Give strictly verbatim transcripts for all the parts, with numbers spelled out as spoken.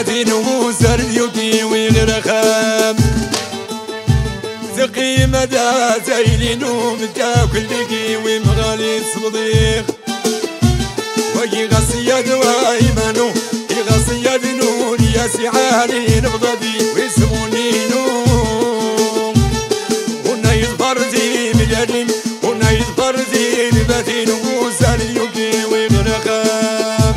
باتين وسر يوكي ويغرخام زقي مدى زيلين ومتاكل لقي ومغالي صديق وي غصياد وايمانو غصياد نور يا سعالي نبضدي ويسموني نور هنا يظهر زي مليانين هنا يظهر زي باتين وسر يوكي ويغرخام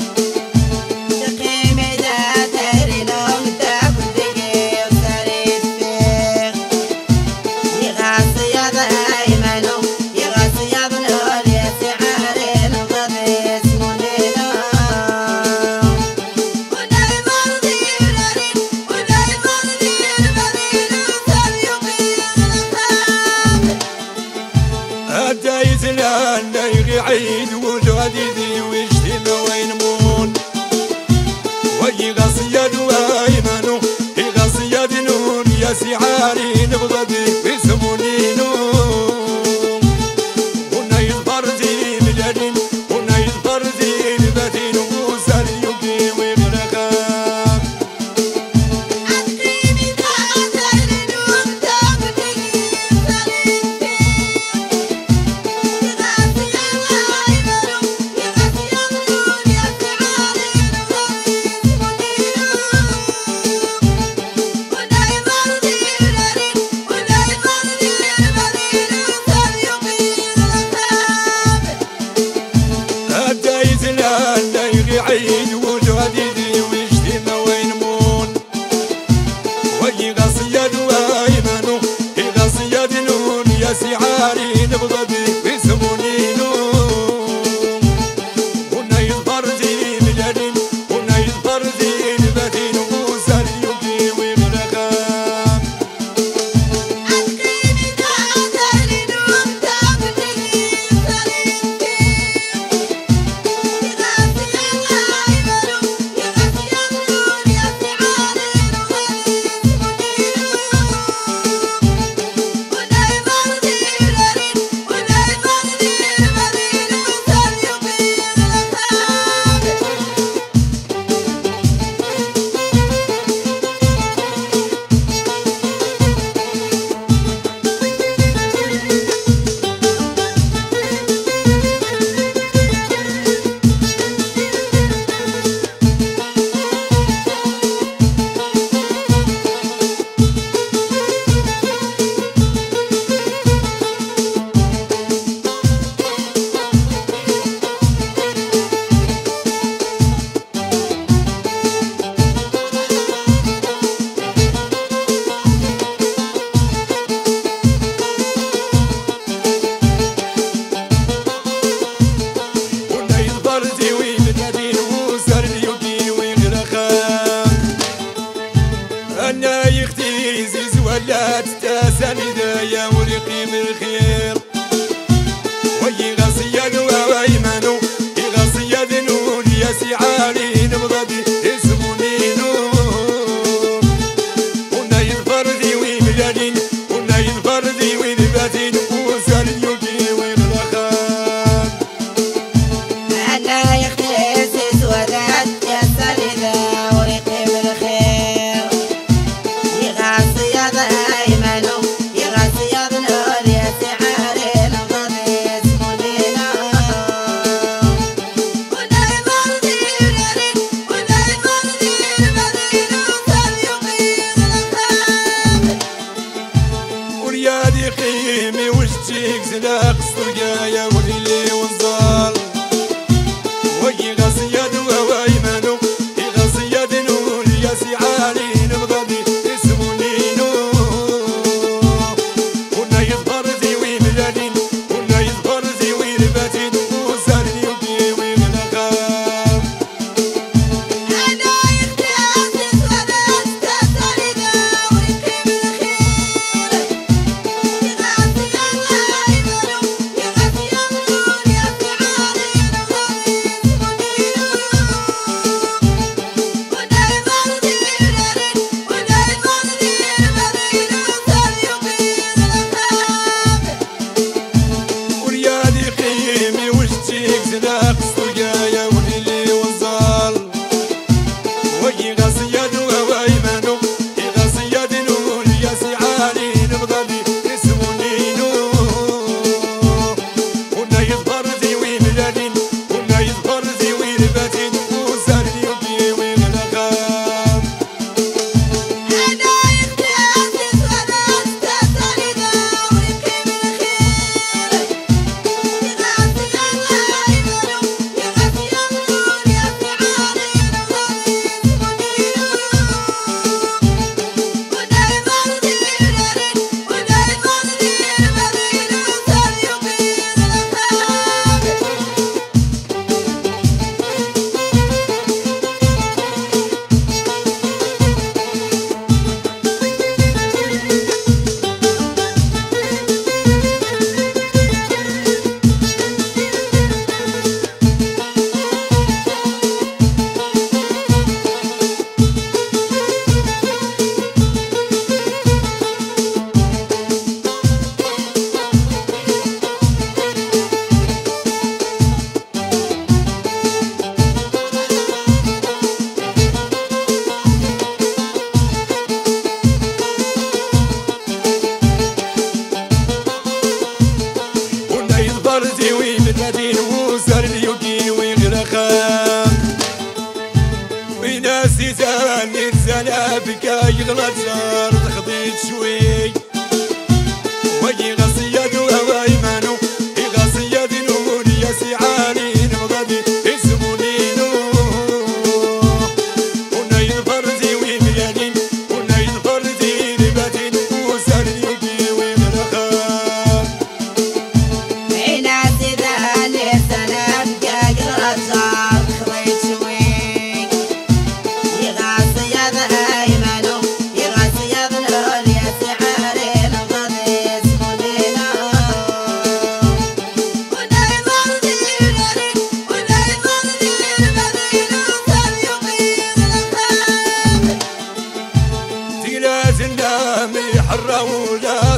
عيد وجديدي ويشتم وينمون وي غصياد وايمانو غصياد نون يا سعالي نبضدي ويسموني نون هنا يظهر زي مليانين هنا يظهر زي باتين وسر يوكي ويغرخام عيد وجديدي ويشتم وينمون وي غصياد وايمانو غصياد نون يا سعالي نبضدي ويسموني نون هنا يظهر زي مليانين هنا يظهر زي باتين وسر يوكي ويغرخام أنا يختي زيز ولا تتساند يا ورقي من الخير وي غصياد وايمانو غصياد نون يا سعالي نبضدي اسموني نور هنا يظهر ذي ومليانين هنا يظهر ذي ونباتين وسر يوكي ويغرخام أنا يختي زيز ولا تتساند ورقي من الخير غصياد أيمانو غصياد نور يا سعالي نبضدي اسموني نور هنا يظهر ذي مليانين هنا يظهر ذي باتين وسر يوكي ويغرخام وريادي قيمي وشتيك زلاق صدقايا وليلي والظال وي غصياد وايمانو غصياد نور يا سعالي نبضدي اسموني نور هنا يظهر ذي ومليانين هنا يظهر ذي ونباتين وسر يوكي ويغرخام أنا يختي زيز ولا تتساند ورقي من الخير غصياد أيمانو غصياد نور يا سعالي نبضدي اسموني نور هنا يظهر ذي مليانين هنا يظهر ذي باتين وسر يوكي ويغرخام وريادي قيمي وشتيك زلاق صدقايا وليلي والظال وي غصياد كان نزل بك يغلى جار خضيت شوي وي غصياد وغايمانو غصياد نور يا سعاني نبغادي اسموني نور ونايد فردي وميالين ونايد فردي نباتين وساري يدي ومرخان هنا سيداني سلام كاقرا جار خضيت شوي يغصياد ايمانو يغصياد نور يا سعاني نبغادي اسموني تقلات النامي حرة ولا